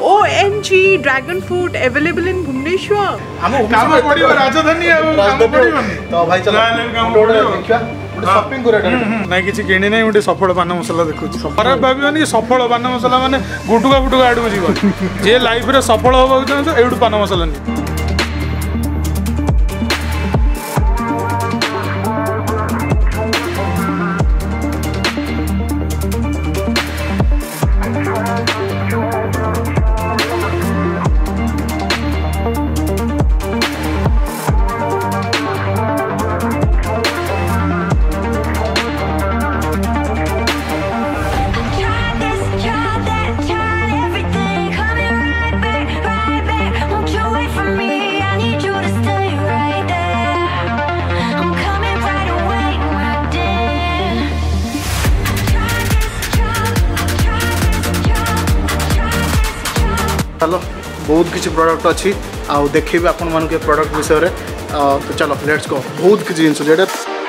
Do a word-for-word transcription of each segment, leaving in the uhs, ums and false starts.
O M G dragon fruit available in Bhubaneswar. हम काम पड़ियो राजधानी काम पड़ियोनी तो भाई चलो काम पड़ियो देखिया शॉपिंग करे नहीं किछि किणी नै उठी सफल पान मसला देखु खराब भाबियोनी सफल पान मसला माने गुटुका गुटुका आडू जीव जे लाइफ रे सफल होबा चाहतो एडू पान मसला नहीं चलो बहुत किसी प्रोडक्ट अच्छी आउ देखिए आपण मान के प्रोडक्ट विषय रे तो चलो लेट्स गो बहुत किसी जिनस जेडे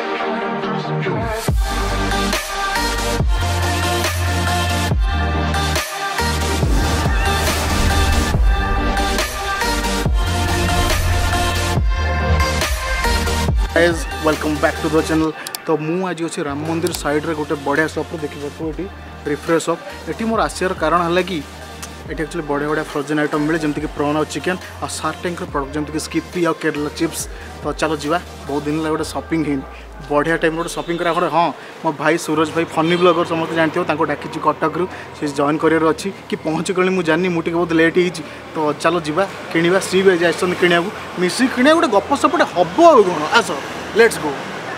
guys welcome back to the channel. तो मु आज अच्छे राम मंदिर साइड रे गोटे बढ़िया शॉप देखि ये रिफ्रेशॉप ये मोर आसार कारण है कि ये एक्चुअली बढ़िया बढ़िया फ्रोजेन आइटम मिले जमती कि प्रॉन और चिकेन और शार्क टैंक प्रोडक्ट जमती कि स्किपी और केरला चिप्स। तो चलो जीवा बहुत दिन लगे गोटे शॉपिंग है बढ़िया टाइम गोटे शॉपिंग करा गोटे हाँ मो भाई सूरज भाई फनी ब्लॉगर समस्त जानते हो डाकी कटक रू से जॉइन कर अच्छी कि पहुँची गली मुझे जानी मुझे बहुत लेट हो। तो चलो जीवा किणवा सी भी जाइए किणा मिसी किणा गोटे गप सपटे हम कौन आस लेट्स गो।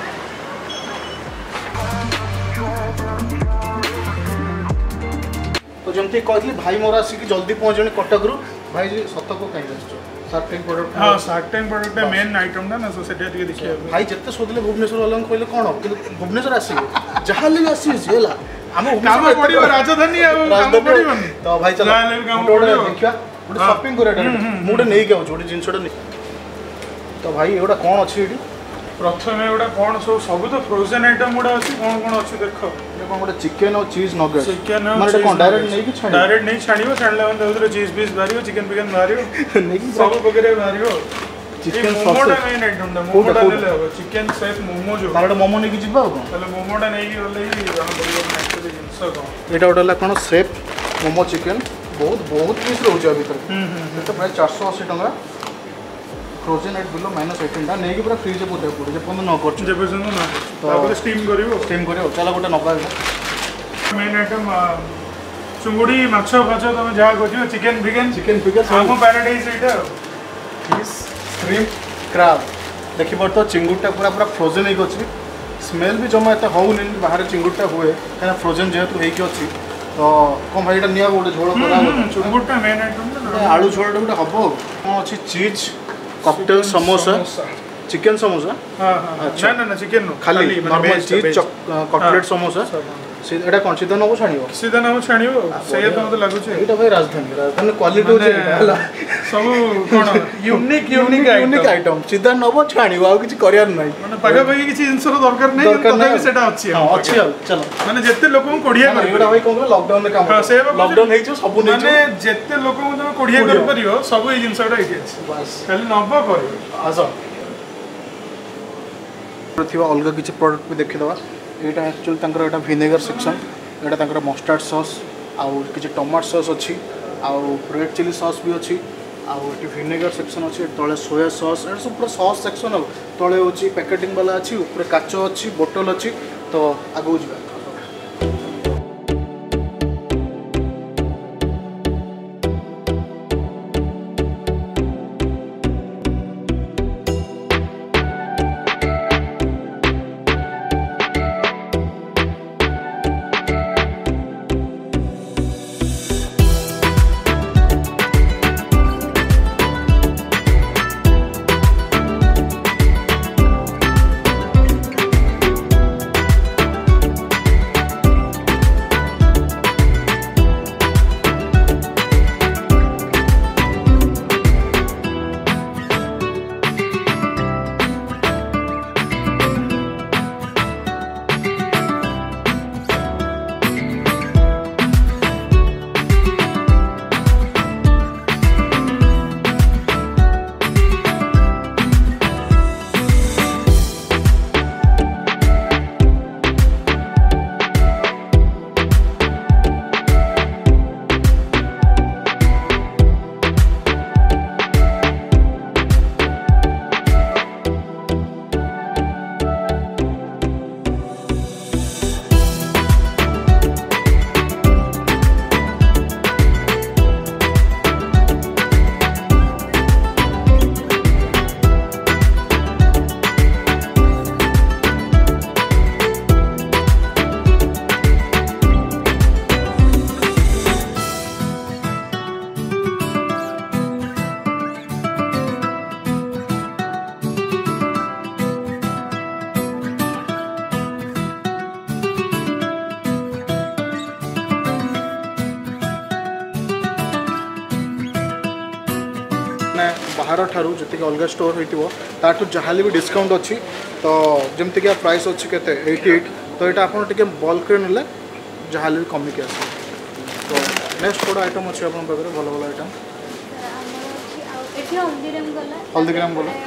तो जमती कहली भाई मोर आसिक जल्दी पहुँच कटक रू भाई जी सत को कहीं शार्क टैंक प्रोडक्ट हाँ shark tank product main item ना सो सेटा टिके देखिए भाई जत्ते सोदले भुवनेश्वर वाला कहले कोन कि भुवनेश्वर आसी जहां ले आसी जेला हम काम पड़ियो राजधानी काम पड़ियोनी तो भाई चलो काम पड़ियो देखिया गोटे शॉपिंग करे डायरेक्ट मुडे नै के छोटी जिंसडा नै। तो भाई एडा कोन अछि एडी प्रथम एडा कोन सब सब तो फ्रोजन आइटम गुडा अछि कोन कोन अछि देखो ये कोन गोटे चिकन और चीज नगेट्स चिकन माने कोन डायरेक्ट नै कि छाणी डायरेक्ट नै छाणीबो छाणला मन उधर चीज पीस भारियो चिकन पिकन भारियो नै कि सब वगैरह भारियो चिकन मोमोटा मेन आइटम दा मोमोटा ले हो चिकन सेफ मोमो जो माने मोमो नै कि जिबा को तले मोमोटा नै कि ओले ही हम बड़ियो नेक्स्ट जिंस को एटा ओडला कोन सेफ मोमो चिकन बहुत बहुत पीस रहउ छ भीतर हम तो प्राय चार सौ अस्सी taka frozen at below minus eighteen टा नहीं पूरा फ्रिज पुटे पड़े जे पन न कर जे पर्यंत न तापर स्टीम करिवो स्टीम करिवो चला गोटे नबा मेन आइटम चुंगुडी माछो फाछो तुम जा खोजियो चिकन विगन चिकन फिगर हम पैराडाइज एटा फिश श्रिम्प क्रैब देखि पर तो चिंगुडटा पूरा पूरा फ्रोजन हे अछि स्मेल भी जमा एता होउनी बाहर चिंगुडटा हुए काना फ्रोजन जेहेतु हे कि अछि तो कम भाई एटा निया गोटे झोल करा चुंगुडटा मेन आइटम ना आलू झोलटा गोटे हबो कोन अछि चीज कॉकटेल समोसा चिकन समोसा हां हां अच्छा ना ना चिकन खाली नॉर्मल चीज कटलेट समोसा से एटा कोन सीधा नबो छाणियो सीधा नबो छाणियो से तो मते लागु छै एटा भाई राजधानी राजधानी क्वालिटी हो छै हला सब कोन यूनिक यूनिक यूनिक आइटम सीधा नबो छाणियो आ किछि करियार नै माने पागा पागी किछि जिंसर दरकार नै तबे सेटा अछि हां अछि चलो माने जेते लोक को कोडिया कर एटा भाई कोन लॉकडाउन में काम लॉकडाउन हे जो सब नै माने जेते लोक को तुम कोडिया कर परियो सब ए जिंसटा हे अछि बस खाली नबो करियो आसा प्रतिभा अलग किछि प्रोडक्ट भी देखि दवा एटा एक्चुअली तंकर एटा विनेगर सेक्शन एटा तंकर मस्टर्ड सॉस आउ किछि टमाटो सॉस अछि आउ रेड चिली सॉस भी अछि आउ एटी विनेगर सेक्शन अछि तळे सोया सॉस एटा सब पूरा सॉस सेक्शन तळे होछि पैकेटिंग वाला अछि ऊपर काचो अछि बोतल अछि। तो आगु जिबा ना बाहर ठारू जी अलग स्टोर होता जहाँ भी डिस्काउंट अच्छी तो जमती कि प्राइस अच्छी के एटी एट तो यहाँ आप बल्क ना जहाँ भी कमिक आस तो नेक्स्ट कौन आइटम अच्छे आप भल भल आइटम हल्दीराम गला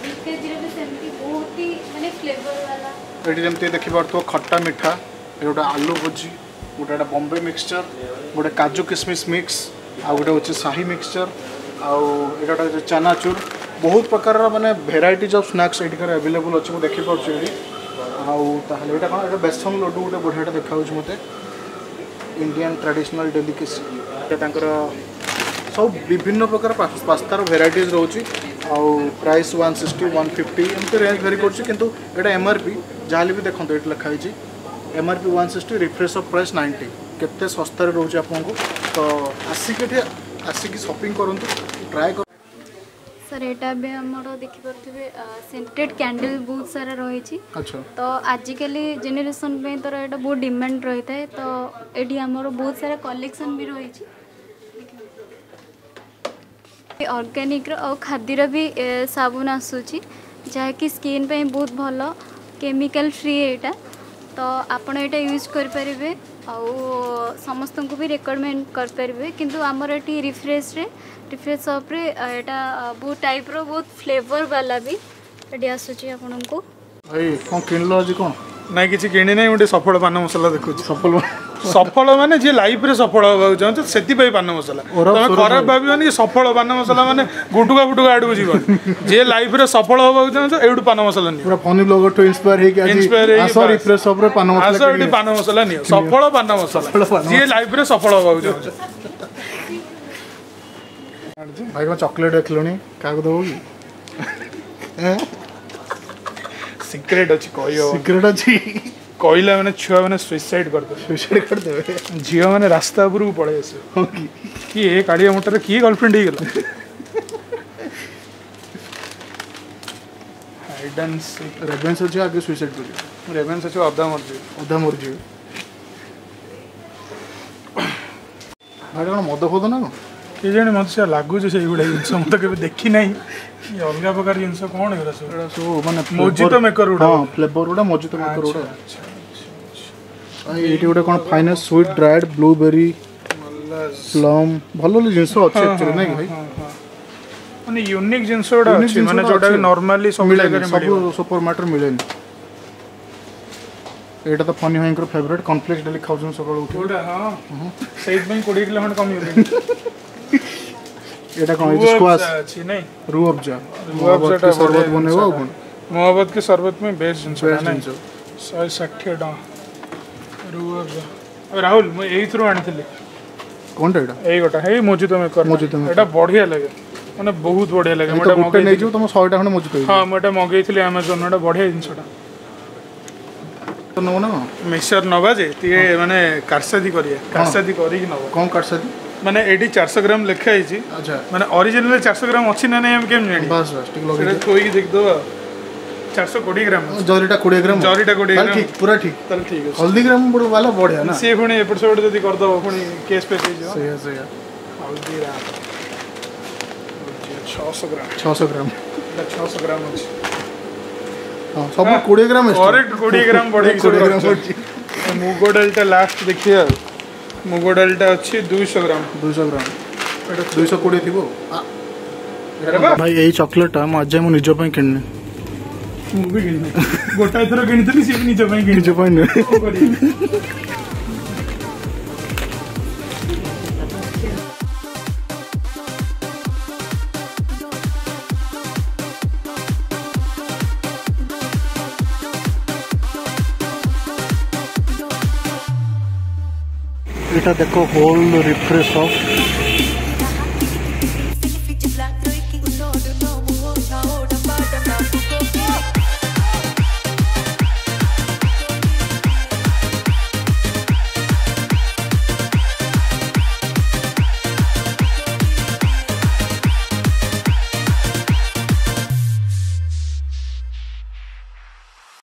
ये जमी देखिए खट्टा मिठा गोटे आलू भुजी गोटे बॉम्बे मिक्सचर गोटे काजू किशमिश मिक्स आ गोटे हूँ शाही मिक्सचर आउटा चनाचूर बहुत प्रकार माने भेराइटीज ऑफ स्नैक्स ये अवेलेबल अच्छे मुझे देखिए आउे कौन बेसन लड्डू गोटे बढ़िया देखा मत इंडियन ट्रेडिशनल डेलिकेसी सब विभिन्न प्रकार पास्तार भेराइटीज रोचे आउ price one sixty one fifty एमती रेंज भेरी कर एमआरपी जहाँ भी देखो ये लिखाई MRP one sixty refresh up price ninety केते सस्तार रोचे आपको तो आसिक आसिक शॉपिंग करूँ ट्राए कर सर यहाँ भी आम देखिपे सेंटेड कैंडल बहुत सारा रही अच्छा तो आजिकल जेनेरेशन पे तो यहाँ बहुत डिमांड रही है तो ये आमर बहुत सारा कलेक्शन भी रही ऑर्गेनिक और खाद्यर भी साबुन आसूची जहाँकि स्किन पे बहुत भल केमिकल फ्री यहाँ तो आपड़ यहाँ यूज करें समस्त को भी रेकमेंड करें किंतु आमर ये रिफ्रेश रे रिफ्रेश शॉप रे यहाँ बहुत टाइप रो बहुत फ्लेवर वाला भी ये आसूची आपन को भाई कौन किनलो आज कौन ना कि किणी ना गोटे सफल पान मसला देखु सफल सफल माने जी लाइफ रे सफल होगा चाहते से पान मसला तुम खराब भाव सफल पान मसला माने गुटुका फुटुका आड़ जीव जी लाइफ रे सफल होगा चाहते एडू पान मसला नहीं पूरा फनी ब्लॉगर टू इंस्पायर हे के इंस्पायर हे आसो रिफ्रेश शॉप रे पान मसला आसो एडी पान मसला नहीं सफल पान मसला जी लाइफ रे सफल होगा चाहते भाई को चॉकलेट देखलोनी का दबो की सीक्रेट अच्छी कहियो सिक्रेट अच्छी कहला मैंने छुआ मैंने सुइसाइड कर दे सुइसाइड कर देबे झियो मैंने रास्ता ऊपर पड़े आसे हां की कि ए काड़िया मोटर की गर्लफ्रेंड ही गेला हाइडन सीक रेवेंस अच्छी आगे सुइसाइड कर रेवेंस अच्छी अधा मर जी अधा मर जी भाई कौन मद फद ना के जाने मत से लगुच से गुड़ा जिनस मत के देखी ना अलग प्रकार जिनस कौन है सब माने मोजितो मेकर उड़ा हां फ्लेवर उड़ा मोजितो मेकर उड़ा एटी गोटे कौन finest sweet dried blueberry plum भल जिनस अच्छे एक्चुअली ना भाई माने यूनिक जिनस उड़ा अछि माने जोटा नॉर्मली सब जगह सब सुपरमार्ट रे मिलेनी एटा तो फनी होइकर फेवरेट कॉर्नफ्लेक्स डेली खाउछन सकाळ उठी ओडा हां सेट में बीस किलो खंड कम होई एटा कौन है स्क्वाश अछि नहीं रूह अफ़ज़ा रूह के शरबत बनेवा कोन मोहब्बत के शरबत में बेस्ट जिनस नहीं एक सौ साठ टका रूह अफ़ज़ा अब राहुल मैं एही थ्रू आनिथिले कोनटा एटा एही गोटा हे मोजितो में कर मोजितो में एटा बढ़िया लागे माने बहुत बढ़िया लागे मोटा मोटे नै जो तुम सौ टा खंड मोजितो हां मोटा मगेइथिले अमेज़न एटा बढ़िया जिनसटा तो नो ना मिक्सचर नवा जे तिए माने कारसादी करिया कारसादी करी कि नवा कोन कारसादी माने एटी चार सौ ग्राम लिखा है अच्छा माने ओरिजिनल चार सौ ग्राम अच्छी ना नहीं हम केम जानी बस बस ठीक लगे कोई देख दो चार सौ बीस ग्राम जरीटा बीस ग्राम जरीटा बीस ग्राम ठीक पूरा ठीक तल ठीक है हल्दी ग्राम बड़ वाला बढ़िया ना से पुणी एपिसोड जदी कर दो पुणी केस पे जे सही है सही है हल्दी रा छह सौ ग्राम छह सौ ग्राम छह सौ ग्राम अछि हां सब बीस ग्राम है करेक्ट बीस ग्राम बढ़े बीस ग्राम बढ़ी मुगो डालटा लास्ट देखिए मुगो डालटा अच्छी दो सौ ग्राम दो सौ ग्राम एटा दो सौ बीस थिबो भाई यही चॉकलेट हम आज मु निज पई किन्ने मु भी किन्ने गोटा थरो किनितली से निज पई किन्ने निज पई ने এটা দেখো হোল রিফ্রেশ অফ